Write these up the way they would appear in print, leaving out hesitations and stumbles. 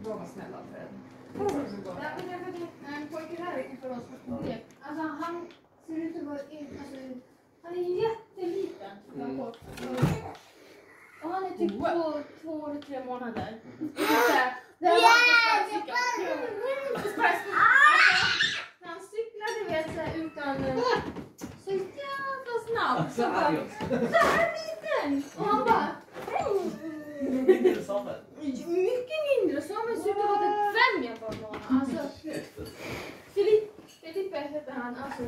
De var snälla föräldrar. En pojke här utanför oss på skolek. Alltså han ser ut att vara... Alltså, han är jätteliten. Och han är typ 2 eller 3 månader. När han cyklar, du vet, så här, utan... Så jävla snabbt. Så här liten. Och han bara... Mindre Samuel. Mycket mindre. Samuel ser ut att vara 5 jämfört med honom. Alltså... Filippe heter han. Alltså,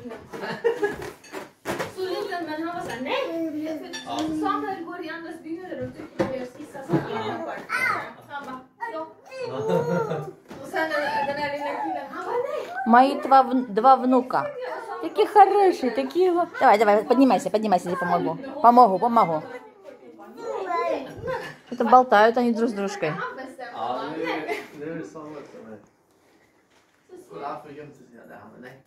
så liten, men han var såhär, nej! Samuel går i andras byggnader och tycker att jag skissar så här. Han bara, ja. Och sen den där lilla killen, han bara, nej! Мои два внука. Такие хорошие, такие... Давай, поднимайся, я помогу. Это болтают они друг с дружкой. Ja, nu är det Samuel som är... Kolla, för gömt sig där. Han bara, nej.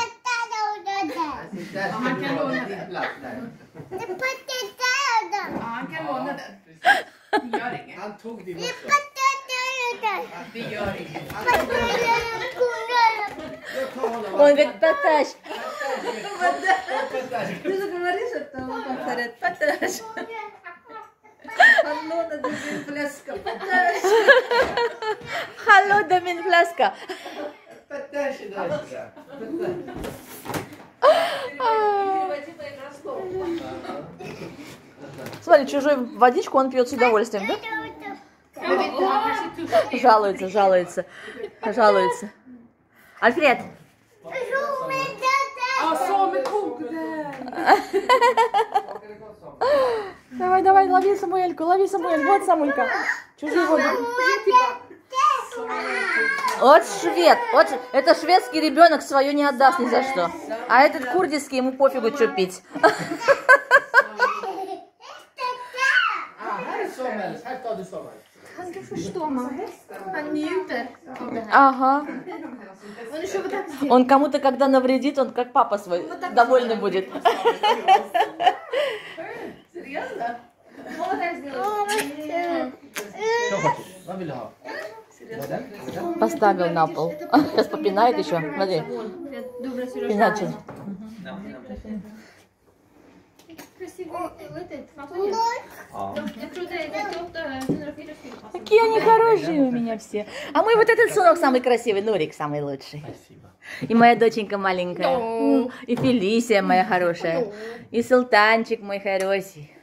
Han kan låna den. Ja, han kan låna den. Det gör inget. Han tog din också. Det gör inget. Он говорит, Паташ. Ты же говоришь, что он повторяет Паташ. Hallå, det är min fläska. Patash. Hallå, det är min flaska. Patash är där. Смотри, чужой водичку он пьет с удовольствием, да? Жалуется. Альфред. Давай, лови Самуэльку. Вот Самулька. Чужую воду. Вот швед. Это шведский ребенок свое не отдаст ни за что. А этот курдистский, ему пофигу, что пить. Han kan förstå man. Han njuter av det här. Ага. Он еще вот так сделал. Он кому-то, когда навредит, он как папа свой довольный будет. Серьезно? Вот так сделал. Vad vill du ha? Поставил на пол. Сейчас попинает еще. Смотри. Пинает. Красивый этот фотон. Я тrodde det är 104 stycken. Какие они хорошие у меня все. А мой вот этот сынок самый красивый, Нурик самый лучший. Спасибо. И моя доченька маленькая. И Фелисия моя хорошая. И Султанчик мой хороший.